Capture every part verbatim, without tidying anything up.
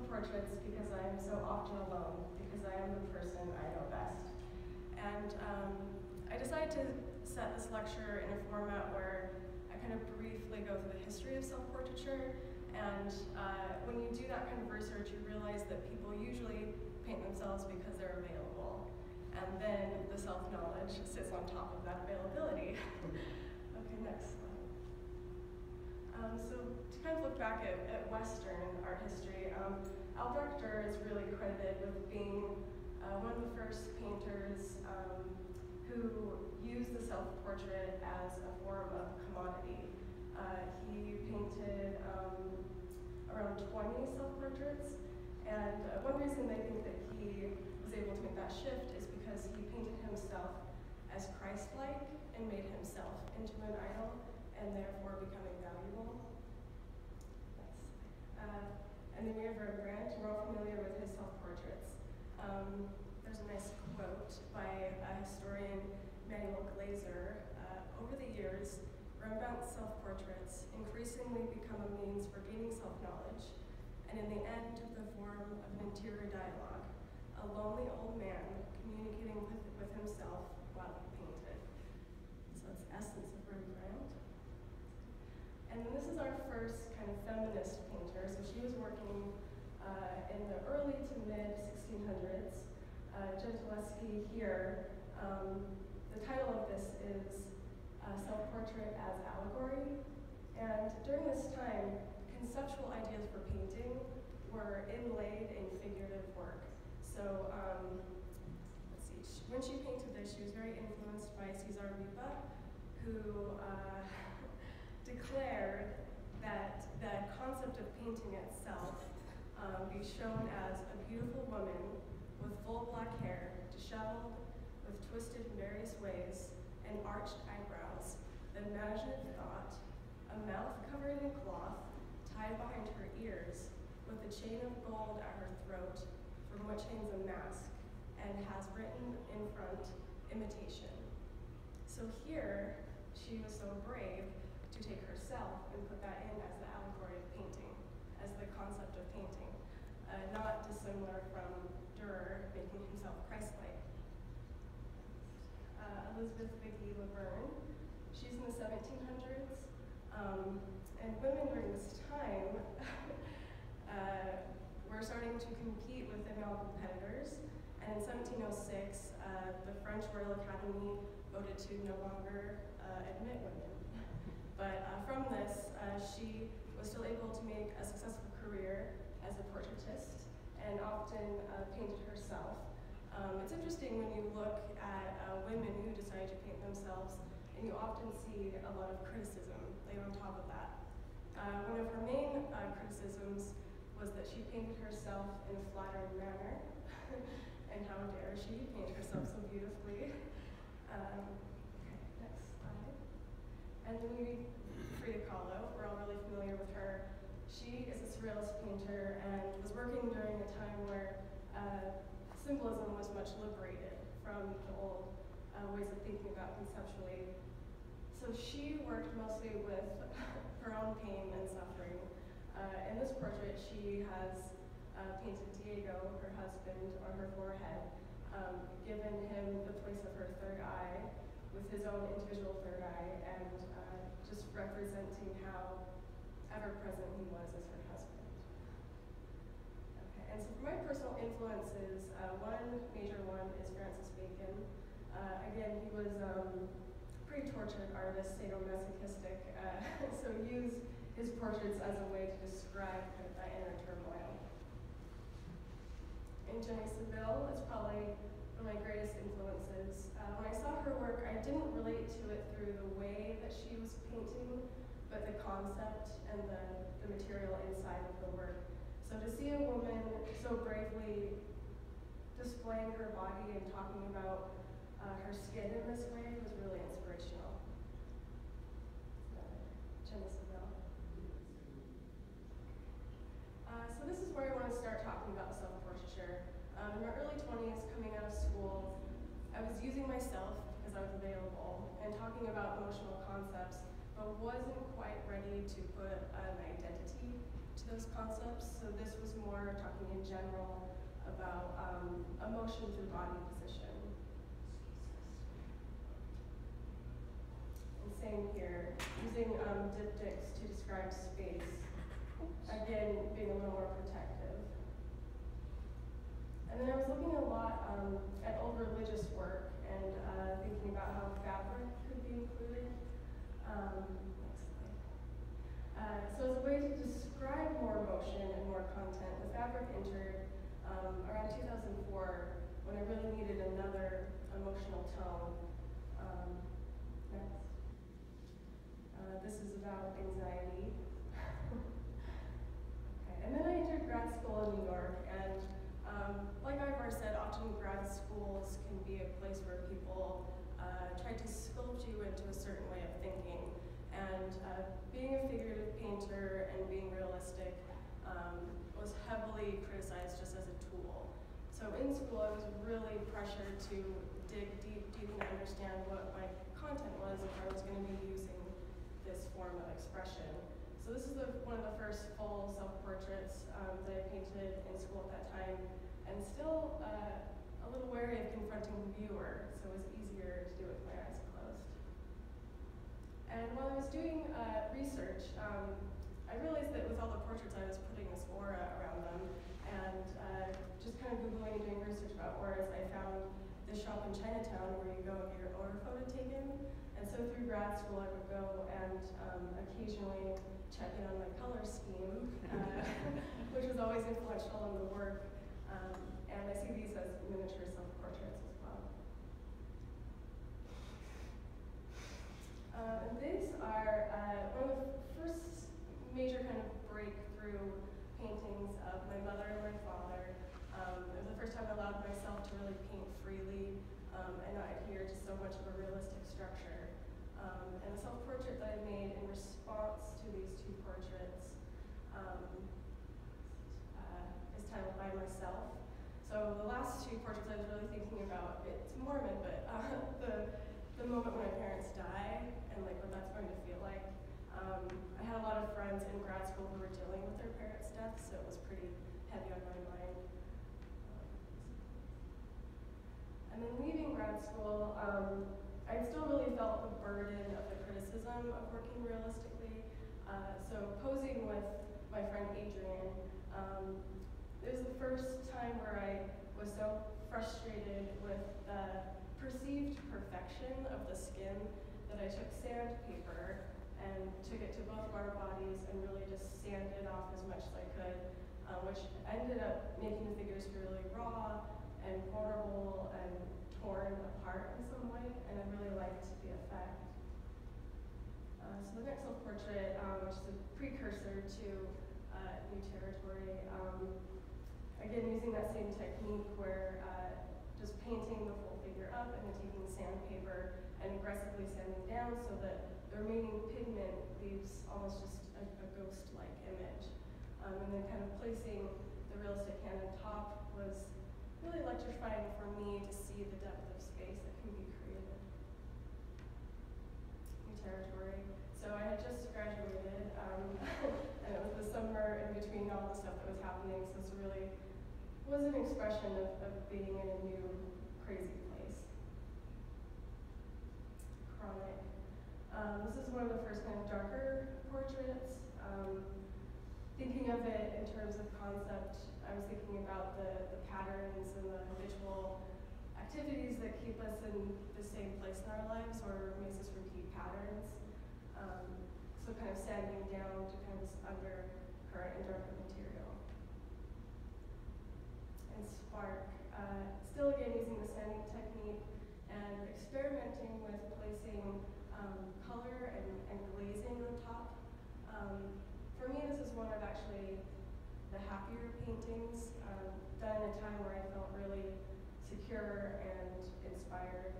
portraits because I am so often alone, because I am the person I know best. And um, I decided to set this lecture in a format where I kind of briefly go through the history of self-portraiture, and uh, when you do that kind of research, you realize that people usually paint themselves because they're available, and then the self-knowledge sits on top of that availability. Okay, next slide. Um, so to kind of look back at, at Western art history, um, Albrecht Dürer is really credited with being uh, one of the first painters um, who used the self-portrait as a form of commodity. Uh, he painted um, around twenty self-portraits, and uh, one reason they think that he was able to make that shift is because he painted himself as Christ-like and made himself into an idol, and therefore becoming valuable. Uh, and then we have Rembrandt. We're all familiar with his self-portraits. Um, there's a nice quote by a historian, Manuel Glaser. Uh, over the years, Rembrandt's self-portraits increasingly become a means for gaining self-knowledge, and in the end, the form of an interior dialogue, a lonely old man communicating with, with himself while he painted. So that's the essence of Rembrandt. And then this is our first kind of feminist painter. So she was working uh, in the early to mid sixteen hundreds. Uh, Gentileschi here, um, the title of this is uh, Self-Portrait as Allegory. And during this time, conceptual ideas for painting were inlaid in figurative work. So um, let's see, she, when she painted this, she was very influenced by Cesar Ripa, who uh, declared that the concept of painting itself um, be shown as a beautiful woman with full black hair, disheveled, with twisted in various ways, and arched eyebrows, the imaginative thought, a mouth covered in cloth, tied behind her ears, with a chain of gold at her throat, from which hangs a mask, and has written in front, imitation. So here, she was so brave to take herself and put that in as the allegory of painting, as the concept of painting, uh, not dissimilar from Dürer making himself Christ-like. Uh, Elizabeth Vicki Laverne, she's in the seventeen hundreds, um, and women during this time uh, were starting to compete with their male competitors, and in seventeen oh six, uh, the French Royal Academy voted to no longer uh, admit women. But uh, from this, uh, she was still able to make a successful career as a portraitist and often uh, painted herself. Um, it's interesting when you look at uh, women who decide to paint themselves, and you often see a lot of criticism laid on top of that. Uh, one of her main uh, criticisms was that she painted herself in a flattering manner, and how dare she paint herself so beautifully. Um, okay, next slide. And then we read Frida Kahlo. We're all really familiar with her. She is a surrealist painter and was working during a time where uh, symbolism was much liberated from the old uh, ways of thinking about conceptually. So she worked mostly with her own pain and suffering. Uh, in this portrait, she has uh, painted Diego, her husband, on her forehead, um, given him the place of her third eye with his own individual third eye, and uh, just representing how ever-present he was as her husband. Okay, and so for my personal influences, uh, one major one is Francis Bacon. Uh, again, he was um, a pre-tortured artist, sadomasochistic, uh, so he used his portraits as a way to describe kind of that inner turmoil. And Jenny Saville is probably one of my greatest influences. Uh, when I saw her work, I didn't relate to it through the way that she was painting, but the concept and the, the material inside of the work. So to see a woman so bravely displaying her body and talking about uh, her skin in this way was really inspirational. So, Jenny Saville. Uh, so this is where I want to start talking about self-portraiture. Um, in my early twenties, coming out of school, I was using myself because I was available and talking about emotional concepts, but wasn't quite ready to put an identity to those concepts. So this was more talking in general about um, emotion through body position. And same here, using um, diptychs to describe space. Again, being a little more protective. And then I was looking a lot um, at old religious work and uh, thinking about how fabric could be included. Um, next slide. Uh, so as a way to describe more emotion and more content, the fabric entered um, around two thousand four when I really needed another emotional tone. Um, next. Uh, this is about anxiety. Okay. And then I entered grad school in New York, and um, like Ivar said, often grad schools can be a place where people uh, try to sculpt you into a certain way of thinking. And uh, being a figurative painter and being realistic um, was heavily criticized just as a tool. So in school, I was really pressured to dig deep, deep and understand what my content was if I was going to be using this form of expression. So this is the, one of the first full self-portraits um, that I painted in school at that time, and still uh, a little wary of confronting the viewer, so it was easier to do it with my eyes closed. And while I was doing uh, research, um, I realized that with all the portraits I was putting this aura around them, and uh, just kind of Googling and doing research about auras, I found this shop in Chinatown where you go and get your aura photo taken. And so through grad school, I would go and um, occasionally check in on my color scheme, uh, which was always influential in the work. Um, and I see these as miniature self-portraits as well. Uh, and these are uh, one of the first major kind of breakthrough paintings of my mother and my father. Um, it was the first time I allowed myself to really paint freely um, and not adhere to so much of a realistic structure. Um, and the self-portrait that I made in response to these two portraits um, uh, is titled By Myself. So the last two portraits I was really thinking about, it's Mormon, but uh, the, the moment when my parents die and like what that's going to feel like. Um, I had a lot of friends in grad school who were dealing with their parents' deaths, so it was pretty heavy on my mind. And then leaving grad school, um, I still really felt the burden of the criticism of working realistically. Uh, so posing with my friend Adrian, um, it was the first time where I was so frustrated with the perceived perfection of the skin that I took sandpaper and took it to both of our bodies and really just sanded off as much as I could, uh, which ended up making the figures really raw and vulnerable and torn apart in some way, and I really liked the effect. Uh, so the next self-portrait, um, which is a precursor to uh, New Territory, um, again using that same technique where uh, just painting the full figure up and then taking sandpaper and aggressively sanding down so that the remaining pigment leaves almost just a, a ghost-like image. Um, and then kind of placing the realistic hand on top was really electrifying for me to see the depth of space that can be created. New Territory. So I had just graduated, um, and it was the summer in between all the stuff that was happening, so this really was an expression of, of being in a new, crazy place. Chronic. Um, this is one of the first kind of darker portraits. Um, thinking of it in terms of concept, I was thinking about the, the patterns and the habitual activities that keep us in the same place in our lives or makes us repeat patterns. Um, so kind of sanding down to kind of this undercurrent and darker material. And spark. Uh, still again using the sanding technique and experimenting with placing um, color and, and glazing on top. Um, for me, this is one of actually the happier paintings, um, done in a time where I felt really secure and inspired.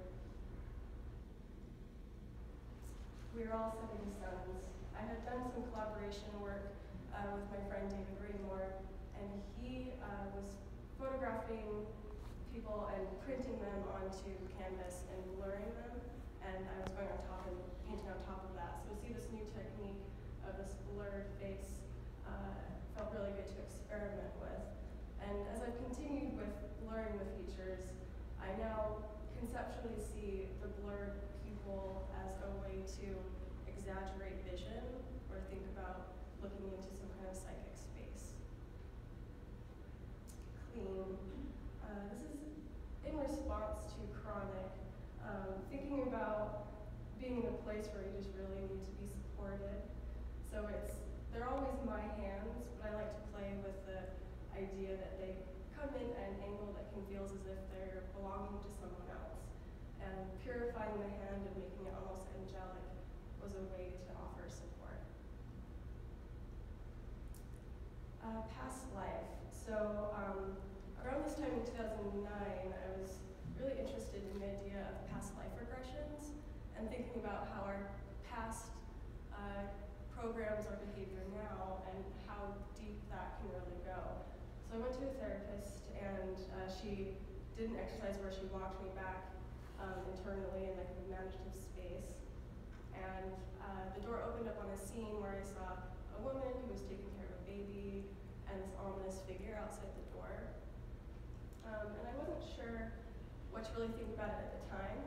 We are all setting suns. I had done some collaboration work uh, with my friend David Raymore, and he uh, was photographing people and printing them onto canvas and blurring them, and I was going on top and painting on top of that. So see this new technique of this blurred face uh, felt really experiment with. And as I've continued with blurring the features, I now conceptually see the blurred pupil as a way to exaggerate vision or think about looking into some kind of psychic space. Clean. Uh, this is in response to chronic, um, thinking about being in a place where you just really need to be supported. So it's, they're always my hands, but I like to play with the idea that they come in at an angle that can feel as if they're belonging to someone else. And purifying the hand and making it almost angelic was a way to offer support. Uh, past life. So um, around this time in two thousand nine, I was really interested in the idea of past life regressions and thinking about how our past uh, programs our behavior now and how deep that can really go. So I went to a therapist, and uh, she did an exercise where she walked me back um, internally in like a imaginative space. And uh, the door opened up on a scene where I saw a woman who was taking care of a baby and this ominous figure outside the door. Um, and I wasn't sure what to really think about it at the time,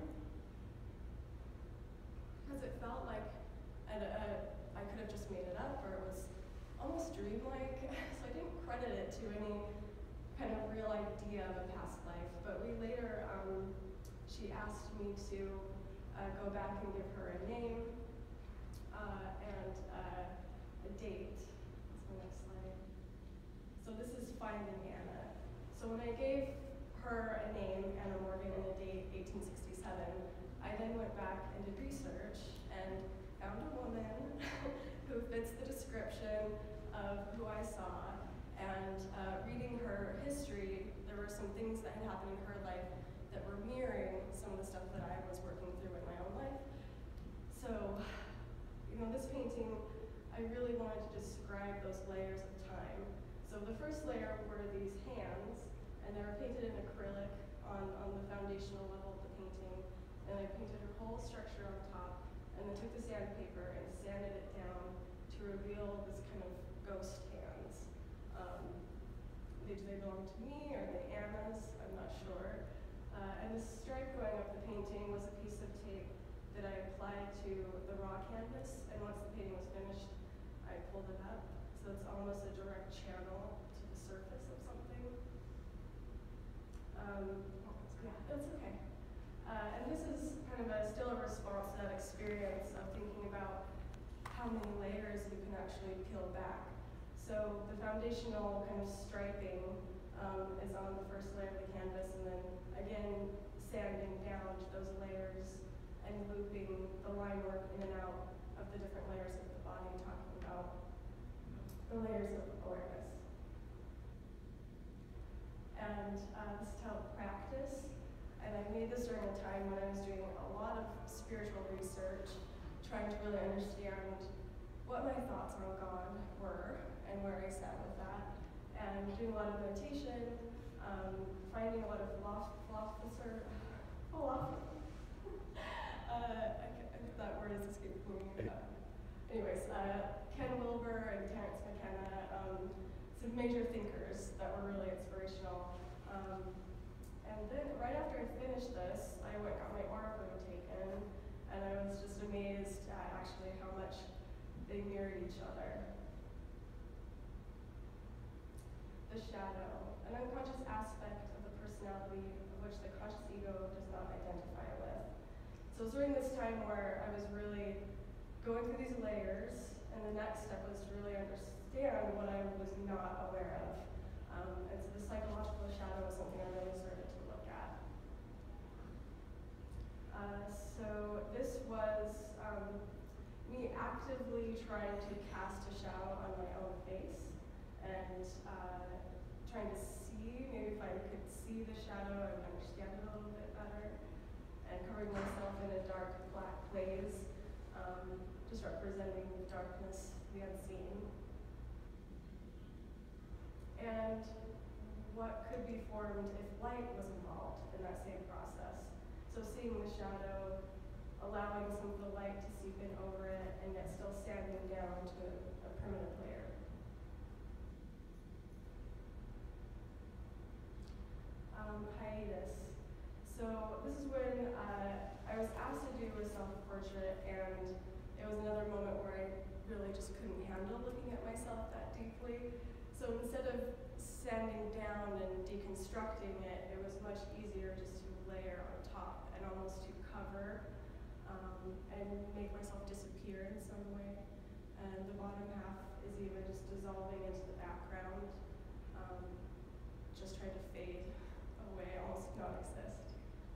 because it felt like an, a, I could have just made it up, or it was almost dreamlike. So I didn't credit it to any kind of real idea of a past life. But we later, um, she asked me to uh, go back and give her a name uh, and uh, a date. That's my next slide. So this is Finding Anna. So when I gave her a name, Anna Morgan, and a date, eighteen sixty-seven, I then went back and did research and found a woman who fits the description of who I saw. And uh, reading her history, there were some things that had happened in her life that were mirroring some of the stuff that I was working through in my own life. So, you know, this painting, I really wanted to describe those layers of time. So the first layer were these hands, and they were painted in acrylic on, on the foundational level of the painting. And I painted her whole structure on top, and then took the sandpaper and sanded it down to reveal this kind of ghost hands. Um, do they belong to me, or are they Anna's? I'm not sure. Uh, and the stripe going up the painting was a piece of tape that I applied to the raw canvas, and once the painting was finished, I pulled it up. So it's almost a direct channel to the surface of something. Um, yeah, that's okay. Uh, and this is kind of a, still a response to that experience of thinking about how many layers you can actually peel back. So the foundational kind of striping um, is on the first layer of the canvas, and then again sanding down to those layers and looping the line work in and out of the different layers of the body, talking about the layers of awareness. And uh, this is how practice. And I made this during a time when I was doing a lot of spiritual research, trying to really understand what my thoughts on God were and where I sat with that. And doing a lot of meditation, um, finding a lot of philosopher, philosopher. uh, I, I, that word is escaping me. Uh, anyways, uh, Ken Wilber and Terence McKenna, um, some major thinkers that were really inspirational. Um, And then right after I finished this, I went got my aura photo taken, and I was just amazed at actually how much they mirrored each other. The shadow, an unconscious aspect of the personality of which the conscious ego does not identify with. So it was during this time where I was really going through these layers, and the next step was to really understand what I was not aware of. Um, and so the psychological shadow was something I really started to look at. Uh, so this was um, me actively trying to cast a shadow on my own face and uh, trying to see, maybe if I could see the shadow, I would understand it a little bit better, and covering myself in a dark black glaze, um, just representing the darkness, the unseen. And what could be formed if light was involved in that same process. So seeing the shadow, allowing some of the light to seep in over it, and yet still sanding down to a primitive layer. a self-portrait, and it was another moment where I really just couldn't handle looking at myself that deeply. So instead of sanding down and deconstructing it, it was much easier just to layer on top and almost to cover um, and make myself disappear in some way. And the bottom half is even just dissolving into the background, um, just trying to fade away, almost not exist.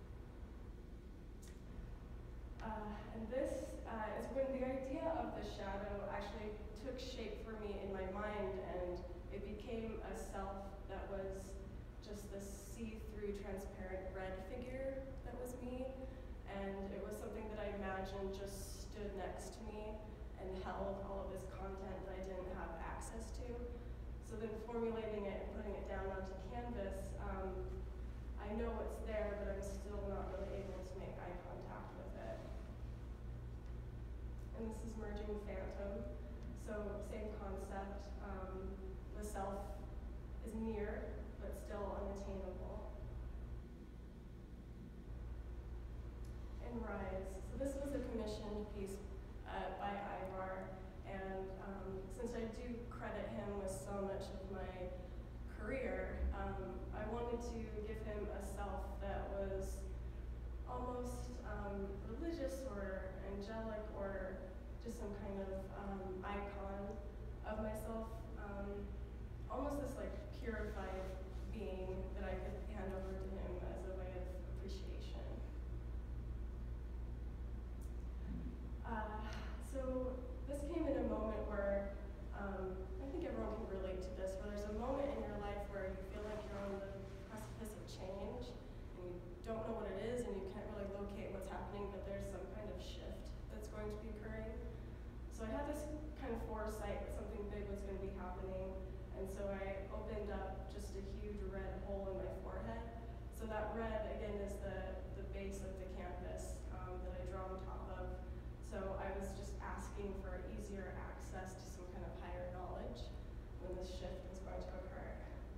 Uh, and this uh, is when the idea of the shadow actually took shape for me in my mind, and it became a self that was just this see-through, transparent red figure that was me. And it was something that I imagined just stood next to me and held all of this content that I didn't have access to. So then formulating it and putting it down onto canvas, um, I know it's there, but I'm still not really able to make eye contact with it. And this is merging phantom. So same concept, um, the self is near, but still unattainable. And rise. So this was a commissioned piece uh, by Ivar, and um, since I do credit him with so much of my career, um, I wanted to give him a self that was almost um, religious or angelic or just some kind of um, icon of myself, um, almost this like purified being that I could hand over to him as a way of appreciation. Uh, so this came in a moment where, um, I think everyone can relate to this, where there's a moment in your life where you feel like you're on the precipice of change, and you don't know what it is, and you can't really locate what's happening, but there's some kind of shift that's going to be occurring. So I had this kind of foresight that something big was going to be happening, and so I opened up just a huge red hole in my forehead. So that red, again, is the, the base of the canvas um, that I draw on top of. So I was just asking for easier access to some kind of higher knowledge when this shift was going to occur.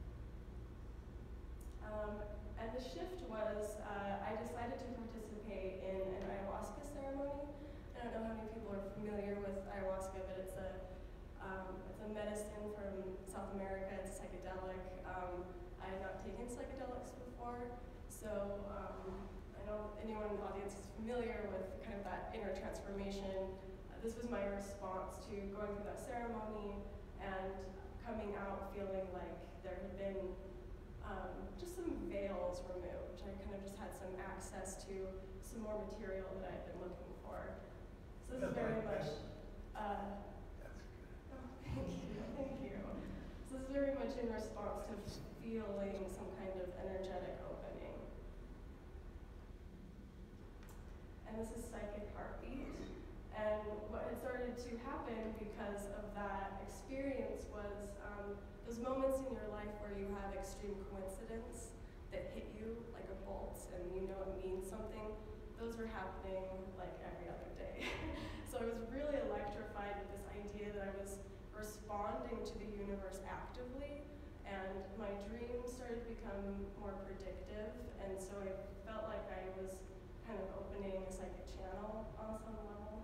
Um, and the shift was, uh, I decided to participate in an ayahuasca ceremony. I don't know how many people are familiar with ayahuasca, but it's a um, it's a medicine from South America. It's psychedelic. Um, I have not taken psychedelics before, so um, I know anyone in the audience is familiar with kind of that inner transformation. Uh, this was my response to going through that ceremony and coming out feeling like there had been um, just some veils removed. I kind of just had some access to some more material that I had been looking for. So this is very much, uh, oh, thank you, thank you. So this is very much in response to feeling some kind of energetic opening. And this is psychic heartbeat. And what had started to happen because of that experience was um, those moments in your life where you have extreme coincidence that hit you like a bolt and you know it means something. Those were happening like every other day. So I was really electrified with this idea that I was responding to the universe actively, and my dreams started to become more predictive, and so I felt like I was kind of opening a psychic channel on some level.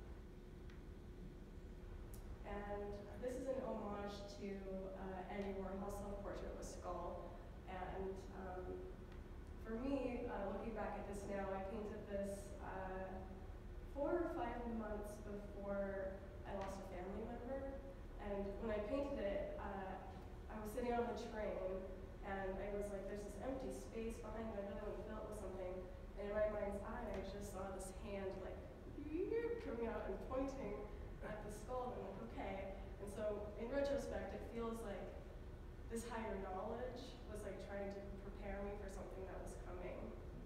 And this is an homage to uh, Andy Warhol's self-portrait with Skull, and um, for me, uh, looking back at this now, I painted this uh, four or five months before I lost a family member. And when I painted it, uh, I was sitting on the train, and I was like, there's this empty space behind me, I really want to fill it with something. And in my mind's eye, I just saw this hand like coming out and pointing at the skull, and I'm like, okay. And so in retrospect, it feels like this higher knowledge was like trying to prepare me for something that was coming.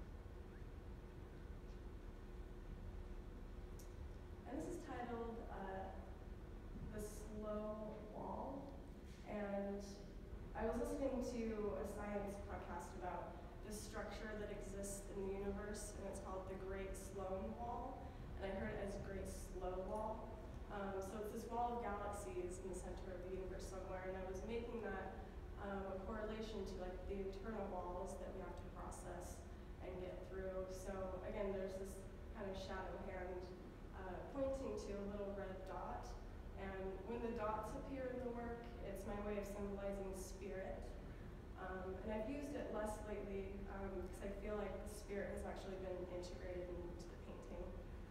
And this is titled uh, The Slow Wall. And I was listening to a science podcast about this structure that exists in the universe, and it's called the Great Sloan Wall. And I heard it as Great Slow Wall. Um, so it's this wall of galaxies in the center of the universe somewhere, and I was making that um, a correlation to like the internal walls that we have to process and get through. So again, there's this kind of shadow hand uh, pointing to a little red dot. And when the dots appear in the work, it's my way of symbolizing spirit. Um, and I've used it less lately because um, I feel like the spirit has actually been integrated into the painting.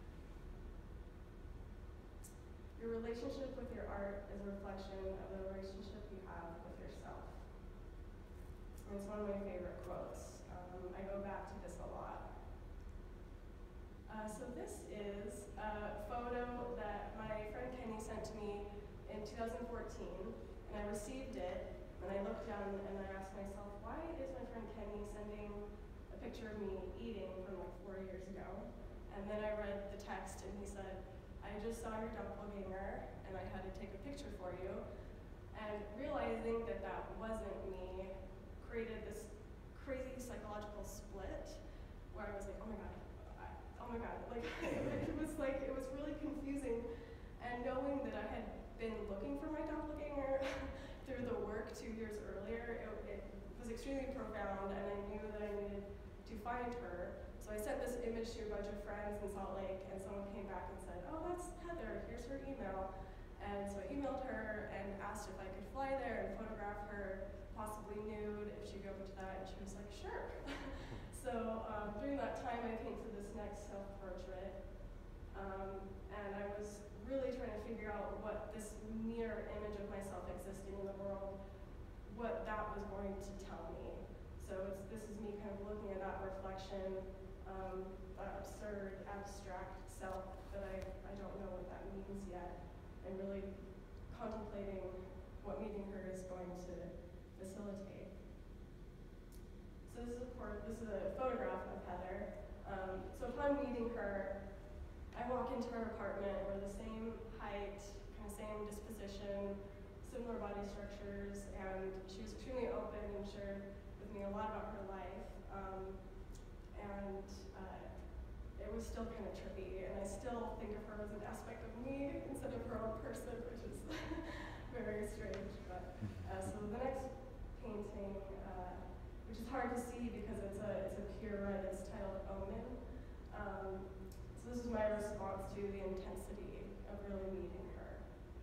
Your relationship with your art is a reflection of the relationship you have with yourself. And it's one of my favorite quotes. Um, I go back to this a lot. Uh, so this is a photo that my friend Kenny sent to me in two thousand fourteen, and I received it, and I looked down and I asked myself, why is my friend Kenny sending a picture of me eating from like four years ago? And then I read the text, and he said, I just saw your doppelganger, and I had to take a picture for you. And realizing that that wasn't me created this crazy psychological split where I was like, oh my god, I, oh my god, like it was like, it was really confusing. And knowing that I had been looking for my doppelganger through the work two years earlier, it, it was extremely profound, and I knew that I needed to find her. So I sent this image to a bunch of friends in Salt Lake, and someone came back and said, oh, that's Heather, here's her email. And so I emailed her and asked if I could fly there and photograph her, possibly nude, if she'd be open to that, and she was like, sure. So um, during that time, I painted this next self-portrait, um, and I was really trying to figure out what this mirror image of myself existing in the world, what that was going to tell me. So it's, this is me kind of looking at that reflection, um, that absurd, abstract self that I, I don't know what that means yet, and really contemplating what meeting her is going to facilitate. So this is, of course, this is a photograph of Heather. Um, so upon meeting her, I walk into her apartment. We're the same height, kind of same disposition, similar body structures, and she was extremely open and shared with me a lot about her life. Um, and uh, it was still kind of trippy, and I still think of her as an aspect of me instead of her own person, which is very strange. But uh, so the next painting, uh, which is hard to see because it's a it's a pure red, it's titled Omen. Um, so this is my response to the intensity of really meeting her.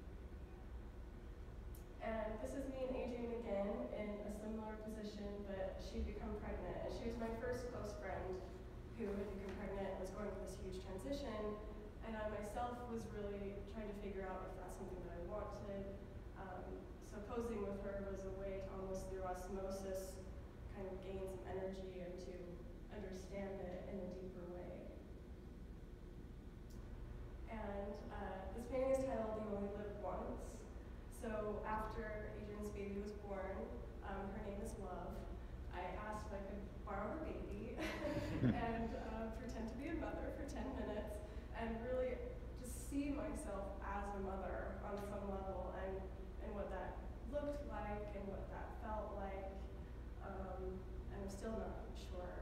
And this is me and Adrian again in a similar position, but she'd become pregnant. And she was my first close friend who had become pregnant and was going through this huge transition. And I myself was really trying to figure out if that's something that I wanted. Um, so posing with her was a way to almost through osmosis kind of gain some energy and to understand it in a deeper way. And uh, this painting is titled You Only Live Once. So after Adrian's baby was born, um, her name is Love, I asked if I could borrow her baby and uh, pretend to be a mother for ten minutes and really just see myself as a mother on some level, and, and what that looked like and what that felt like. Um, and I'm still not sure.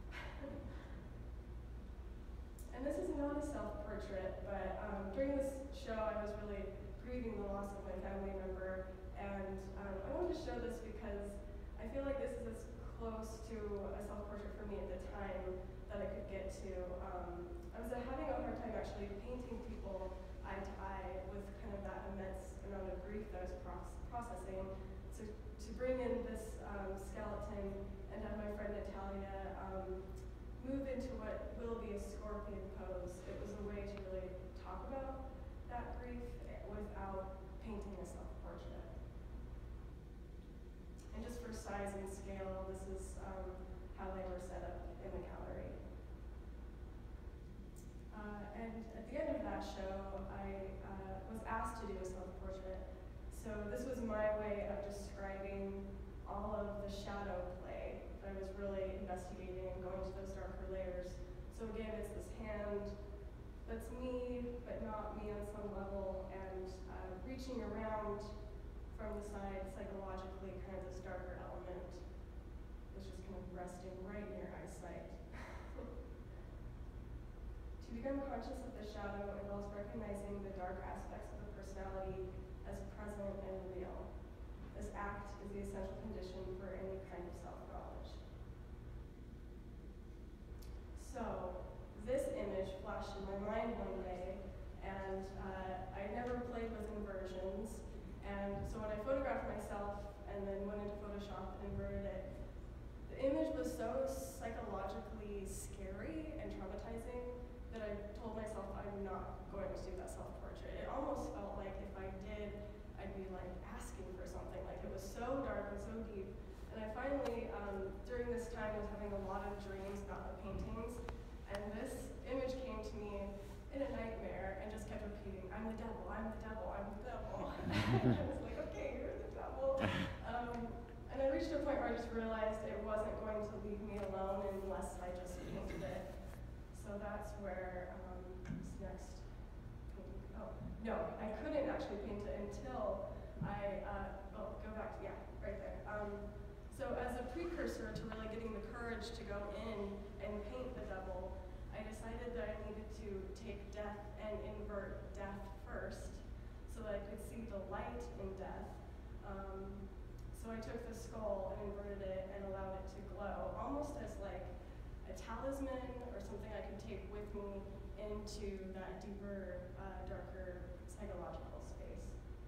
And this is not a self-portrait, but um, during this show I was really grieving the loss of my family member, and um, I wanted to show this because I feel like this is as close to a self-portrait for me at the time that I could get to. Um, I was uh, having a hard time actually painting people eye to eye with kind of that immense amount of grief that I was pro processing. So to bring in this um, skeleton and have my friend Natalia um, move into what will be a scorpion pose, it was a way to really talk about that grief without painting a self-portrait. And just for size and scale, this is um, how they were set up in the gallery. Uh, and at the end of that show, I uh, was asked to do a self-portrait. So this was my way of describing all of the shadow play that I was really investigating and going to those darker layers. So again, it's this hand that's me, but not me on some level, and uh, reaching around from the side psychologically, kind of this darker element, which is kind of resting right near eyesight. To become conscious of the shadow involves recognizing the dark aspects of the personality as present and real. This act is the essential condition for any kind of self-knowledge. So, this image image flashed in my mind one day, and uh, I never played with inversions. And so when I photographed myself and then went into Photoshop and inverted it, the image was so psychologically scary and traumatizing that I told myself I'm not going to do that self-portrait. It almost felt like if I did, I'd be like asking for something. Like it was so dark and so deep. And I finally, um, during this time, was having a lot of dreams about the paintings. And this image came to me in a nightmare and just kept repeating, I'm the devil, I'm the devil, I'm the devil. And I was like, okay, you're the devil. Um, and I reached a point where I just realized it wasn't going to leave me alone unless I just painted it. So that's where um, this next painting, oh, no, I couldn't actually paint it until I, uh, oh, go back to, yeah, right there. Um, so as a precursor to really getting the courage to go in and paint the devil, I decided that I needed to take death and invert death first so that I could see the light in death. Um, so I took the skull and inverted it and allowed it to glow, almost as like a talisman or something I could take with me into that deeper, uh, darker psychological space.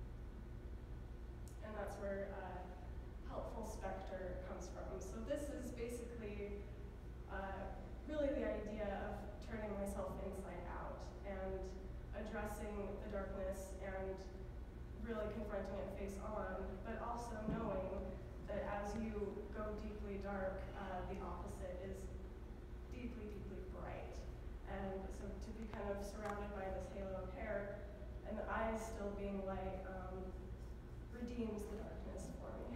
And that's where uh, helpful specter comes from. So this is basically uh, really the idea of turning myself inside out and addressing the darkness and really confronting it face on, but also knowing that as you go deeply dark, uh, the opposite is deeply, deeply bright. And so to be kind of surrounded by this halo of hair and the eyes still being light um, redeems the darkness for me.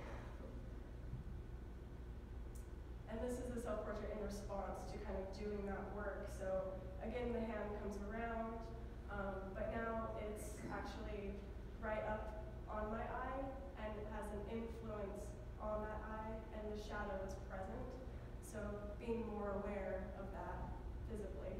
And this is a self-portrait in response to kind of doing that work. So again, the hand comes around, um, but now it's actually right up on my eye, and it has an influence on that eye, and the shadow is present. So being more aware of that visibly.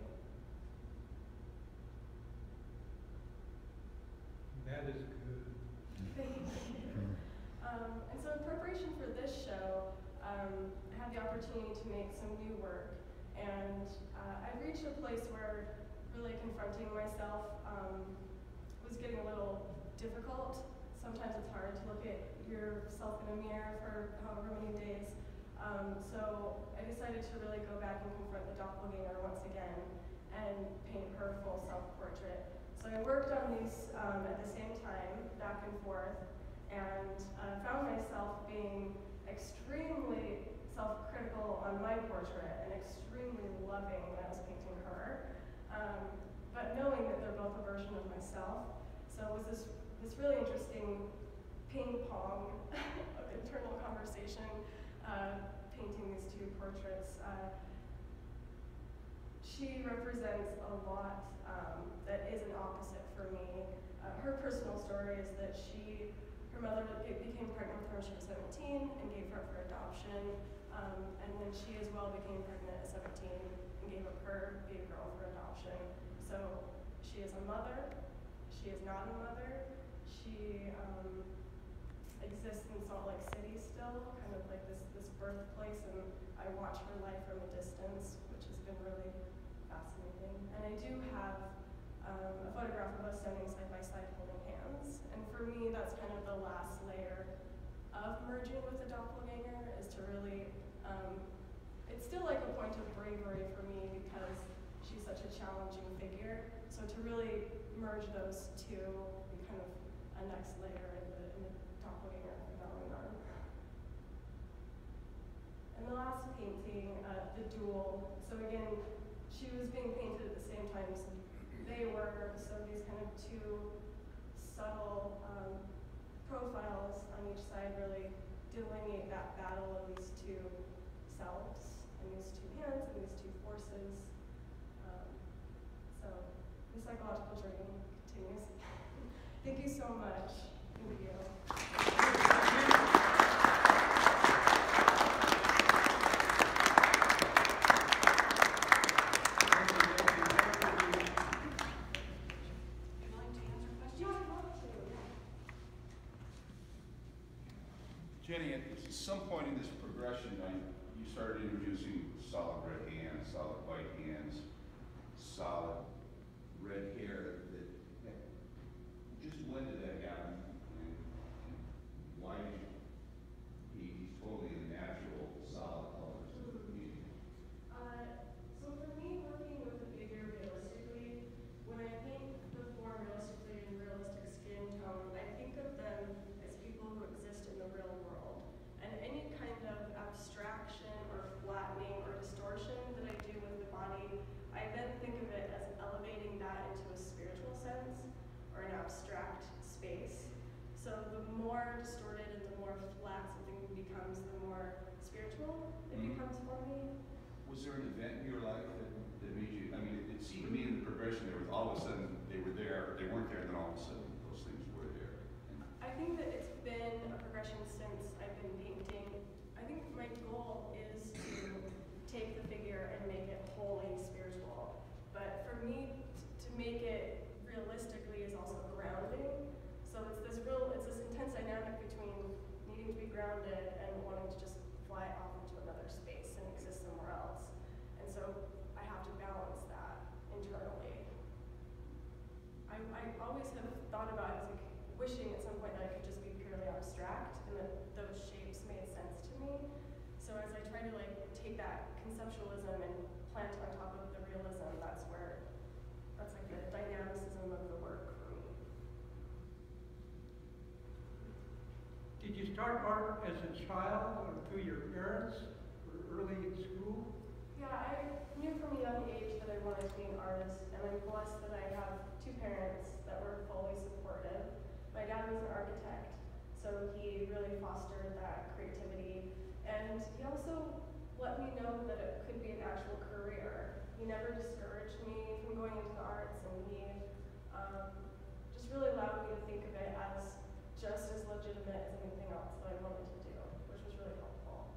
That is good. Thank you. Um, and so in preparation for this show, um, I had the opportunity to make some new work, and uh, I reached a place where really confronting myself um, was getting a little difficult. Sometimes it's hard to look at yourself in a mirror for however many days. Um, so I decided to really go back and confront the doppelganger once again and paint her full self-portrait. So I worked on these um, at the same time, back and forth, and uh, found myself being extremely self-critical on my portrait and extremely loving when I was painting her, um, but knowing that they're both a version of myself. So it was this, this really interesting ping pong of internal conversation, uh, painting these two portraits. Uh, she represents a lot um, that is an opposite for me. Uh, her personal story is that she Her mother became pregnant with her when she was seventeen and gave her up for adoption. Um, and then she as well became pregnant at seventeen and gave up her baby girl for adoption. So she is a mother. She is not a mother. She um, exists in Salt Lake City still, kind of like this, this birthplace. And I watch her life from a distance, which has been really fascinating. And I do have um, a photograph of us standing side by side holding hands. And for me, that's kind of the last layer of merging with the doppelganger, is to really, um, it's still like a point of bravery for me because she's such a challenging figure. So to really merge those two will be kind of a next layer in the, in the doppelganger phenomenon. And the last painting, uh, the duel. So again, she was being painted at the same time as they were, so these kind of two subtle um, profiles on each side really delineate that battle of these two selves and these two hands and these two forces. Um, so the psychological journey continues. Thank you so much. Thank you. Jenny, at some point in this progression, I, you started introducing solid red hands, solid white hands, solid red hair that, that just when did that happen? And, and why did you, he, he's totally a natural solid colors. Mm-hmm. Uh, so for me, working with a figure realistically, when I paint the form realistically in realistic skin tone, I think of them as people who exist in the real world. And any kind of abstraction or flattening or distortion that I do with the body, I then think of it as elevating that into a spiritual sense or an abstract space. So the more distorted and the more flat something becomes, the more spiritual it Mhm. becomes for me. Was there an event in your life that, that made you, I mean, it, it seemed to me in the progression there was all of a sudden they were there, they weren't there, and then all of a sudden those things were there. And I think that it's been a progression since I've been painting. I think my goal is to take the figure and make it wholly spiritual. But for me, t- to make it realistically is also grounding. So it's this real, it's this intense dynamic between needing to be grounded and wanting to just fly off into another space and exist somewhere else. And so I have to balance that internally. I, I always have thought about it as like wishing at some point that I could just be purely abstract and that those shapes made sense to me. So as I try to like take that conceptualism and plant it on top of the realism, that's where, that's like the dynamicism of the work for me. Did you start art as a child or through your parents or early in school? Yeah, I knew from a young age that I wanted to be an artist, and I'm blessed that I have two parents that were fully supportive. My dad was an architect, so he really fostered that creativity, and he also let me know that it could be an actual career. He never discouraged me from going into the arts, and he um, just really allowed me to think of it as just as legitimate as anything else that I wanted to do, which was really helpful.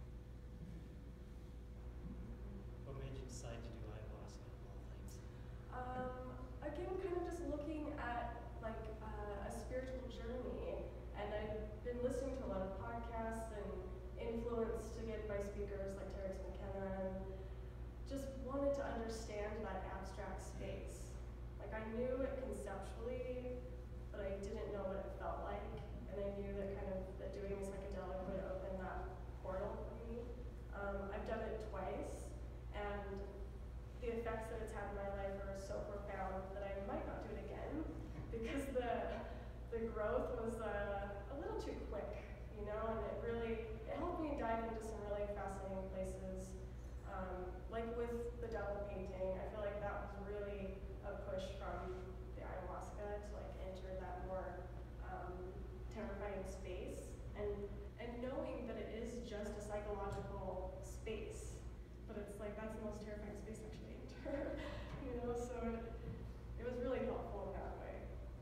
What made you decide to do ayahuasca of all things? Um, again, kind of just looking at like uh, a spiritual journey, and I've been listening to a lot of podcasts and influenced again by speakers like Terrence McKenna, and just wanted to understand that abstract space. Like I knew it conceptually, but I didn't know what it felt like, and I knew that kind of that doing a psychedelic would open that portal for me. Um, I've done it twice, and the effects that it's had in my life are so profound that I might not do it again because the the growth was uh, a little too quick, you know, and it really it helped me dive into some really fascinating places. Um, like with the devil painting, I feel like that was really a push from the ayahuasca to like enter that more um, terrifying space, and and knowing that it is just a psychological space, but it's like that's the most terrifying space actually enter, you know. So it, it was really helpful in that way.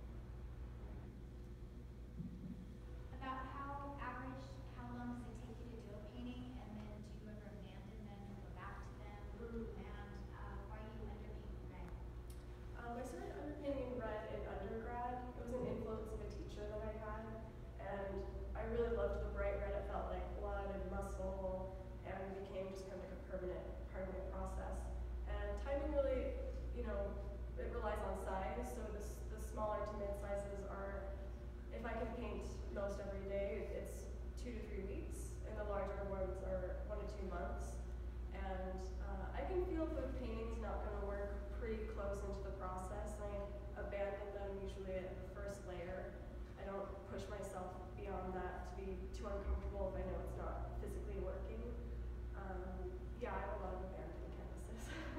About how average, how long does it take you to do a painting, and then do you ever abandon them or go back to them? Mm-hmm. And uh, why are you underpainting red? Um, I started underpainting red in undergrad. It was an influence of a teacher that I had, and I really loved the bright red. It felt like blood and muscle, and became just kind of like a permanent part of my process. And timing really, you know, it relies on size. So the the smaller to mid sizes are, if I can paint most every day, it's two to three weeks, and the larger ones are one to two months. And uh, I can feel if the painting's not going to work pretty close into the process. I abandon them usually at the first layer. I don't push myself beyond that to be too uncomfortable if I know it's not physically working. Um, yeah, I have a lot of abandoned canvases.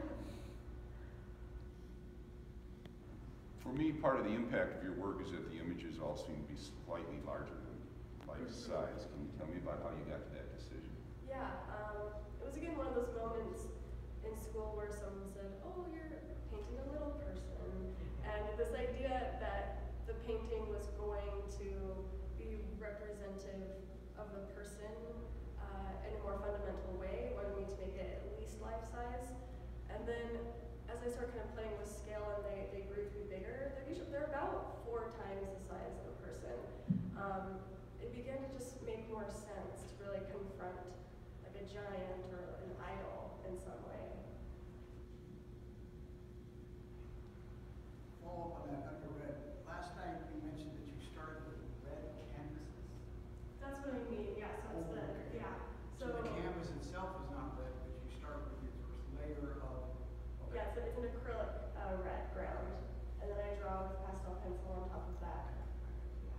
for me, part of the impact of your work is that the images all seem to be slightly larger than life size. Can you tell me about how you got to that decision? Yeah, um, it was again one of those moments in school where someone said, oh, you're painting a little person. And this idea that the painting was going to be representative of the person uh, in a more fundamental way, wanted me to make it at least life size. And then as I started kind of playing with scale and they, they grew to be bigger, they're, usually, they're about four times the size of a person. Um, it began to just make more sense to really confront like a giant or an idol in some way. follow up on that under red. Last night you mentioned that you started with red canvases. That's what I mean, yeah, so it's the, Oh, okay. yeah. So the canvas itself is not red, but you start with your first layer of. Okay. Yeah, it's, a, it's an acrylic uh, red ground, and then I draw with pastel pencil on top of that. Yeah.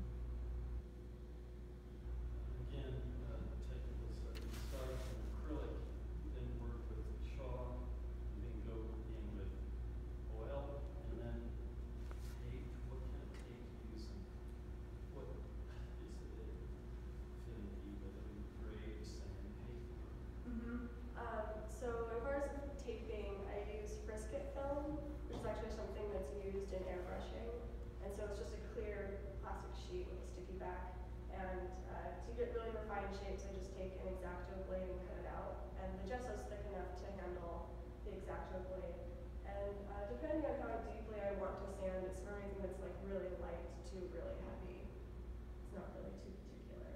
Again, uh, technical study, start from acrylic, then work with chalk, and then go in with oil, and then tape. What kind of tape do you use? What is it? Finicky, but I mean, grade, sandpaper. Mm-hmm. Um, so as far as taping, I use frisket film, which is actually something that's used in airbrushing. And so it's just a clear plastic sheet with a sticky back. And uh, to get really refined shapes, I just take an X-Acto blade and cut it out. And the gesso's thick enough to handle the X-Acto blade. And uh, depending on how deeply I want to sand, it's from anything that's like really light to really heavy. It's not really too particular.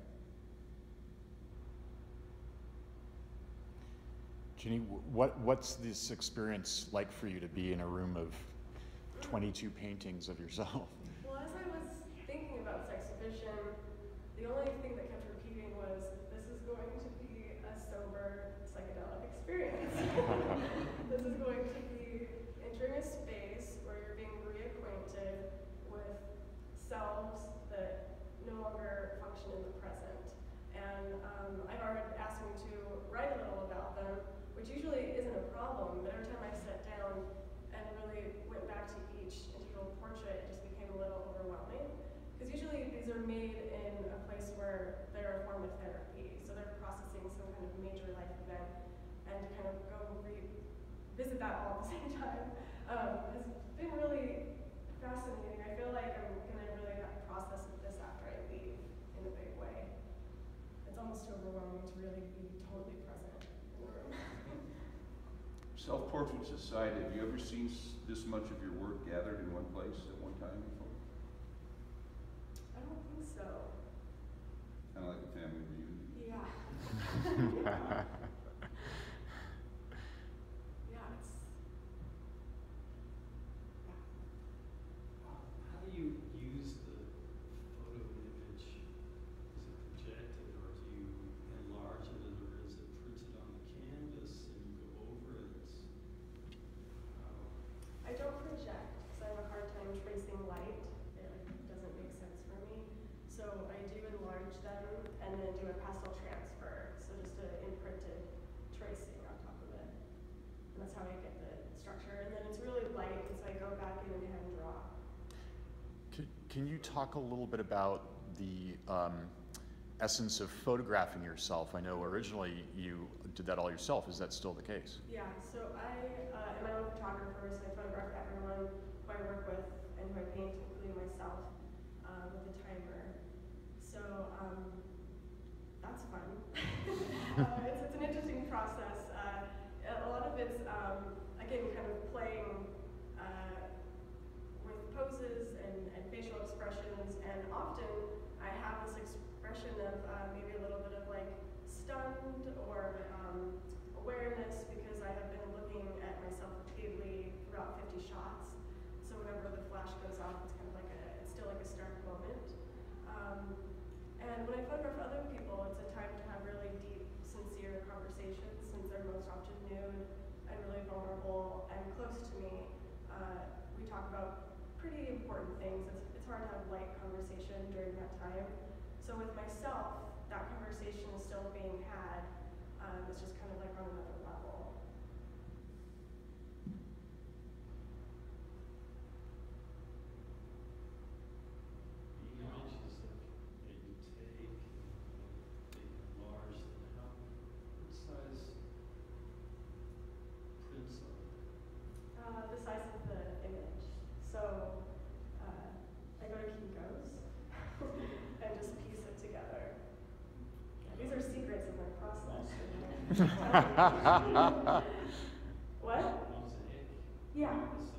Jenny, what, what's this experience like for you to be in a room of twenty-two paintings of yourself? Well, as I was thinking about this exhibition, the only thing that kept repeating was, this is going to be a sober psychedelic experience. This is going to be entering a space where you're being reacquainted with selves that no longer function in the present. And um, I've already asked me to write a little about them, which usually isn't a problem, but every time I sat down and really went back to each individual portrait, it just became a little overwhelming. Because usually these are made in a place where they're a form of therapy, so they're processing some kind of major life event, and to kind of go revisit that all at the same time um, has been really fascinating. I feel like I'm gonna really have to process this after I leave in a big way. It's almost overwhelming to really be totally present in the room. Self-portraits aside, have you ever seen s- this much of your work gathered in one place at one time before? I don't think so. Kind of like a family reunion. Yeah. Yeah, it's, yeah. How do you use the photo image? Is it projected, or do you enlarge it, or is it printed on the canvas and you go over it? How? I don't project because I have a hard time tracing light. It like, doesn't make sense for me. So I do enlarge them and then do a pastel transfer. So just an imprinted tracing on top of it. And that's how I get the structure. And then it's really light, and so I go back in and hand draw. Can, can you talk a little bit about the um, essence of photographing yourself? I know originally you did that all yourself. Is that still the case? Yeah, so I uh, am my own photographer, so I photograph everyone who I work with and who I paint, including myself, uh, with a timer. So um, that's fun. uh, it's, it's an interesting process. Uh, a lot of it's, um, again, kind of playing uh, with poses and, and facial expressions, and often I have this expression of uh, maybe a little bit of like stunned or um, awareness, because I have been looking at myself repeatedly throughout fifty shots. So whenever the flash goes off, it's kind of like a, it's still like a stark moment. Um, and when I photograph other people, it's a time to have really deep, sincere conversations, since they're most often nude and really vulnerable and close to me. Uh, we talk about pretty important things. It's, it's hard to have light conversation during that time. So with myself, that conversation is still being had. Um, it's just kind of like on another level. The images that, that you take, they enlarge them. How, what size prints are they? Uh, the size of the image. So uh, I go to Kinko's and just piece it together. Yeah, these are secrets of my process. What? Mosaic? Yeah. This